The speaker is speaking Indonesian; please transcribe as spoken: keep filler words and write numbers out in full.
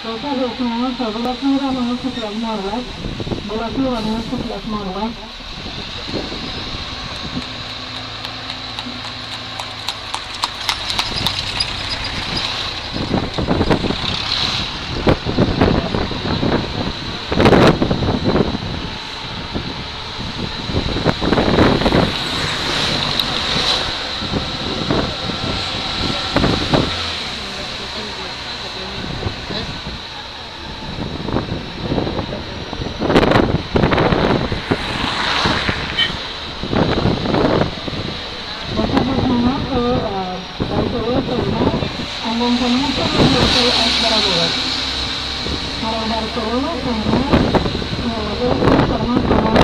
Oke, semua sahabat murah banget sebelas Norway. Berarti warnanya sebelas Norway. Ambang kamu kan berasal dari Barcelona. Kalau Barcelona sama, ya, karena